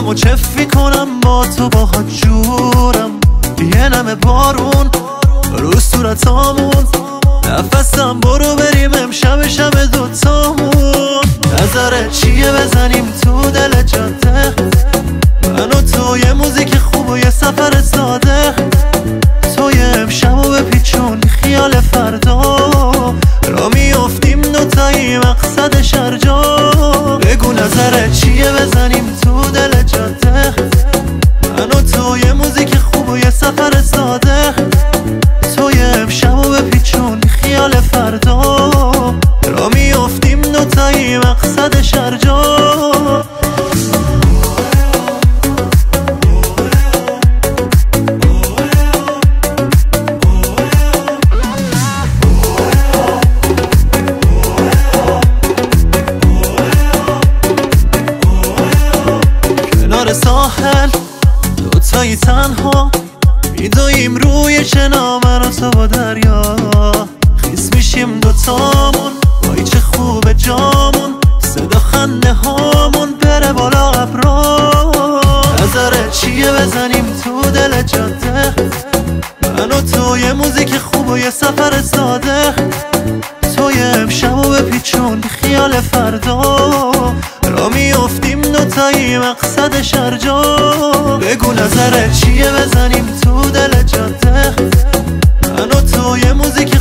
و چفی کنم با تو باهات جورم، یه نمه بارون رو صورتامون، نفسم برو بریم امشب شب دوتامون. نظرت چیه بزنیم تو دل جاده، من و تو یه موزیک خوب و یه سفر ساده، تو یه امشب و بپیچون خیال فردا، را میافتیم دوتایی مقصد شرجا. بگو نظرت چیه بزنیم تو دل جاده، من و تو یه موزیک خوب و یه سفر ساده، تو یه امشب و بپیچون خیال فردا، را میافتیم دوتایی مقصد شرجا. کنار ساحل دوتایی تنها میدویم روی چنا، من و تو با دریا خیس میشیم دوتامون، وای چه خوبه جامون، صدا خنده هامون بره بالا ابرا. نظرت چیه بزنیم تو دل جاده، من و تو یه موزیک خوب و یه سفر ساده، تو یه امشب و بپیچون خیال فردا، را میافتیم دوتایی مقصد شرجا. بگو نظرت چیه بزنیم تو دل جاده، من و تو یه موزیک